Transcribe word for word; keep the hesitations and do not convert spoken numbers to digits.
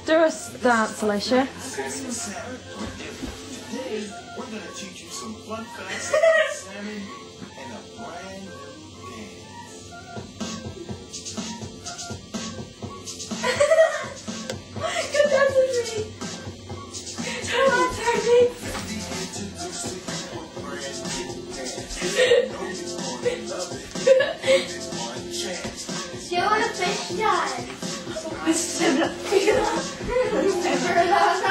Do a dance, Alyshia. Today, we're going to teach you some fun facts about salmon and a brand new dance. Good dance with me. Come on, Tardy. Do you want a fish dive? This is a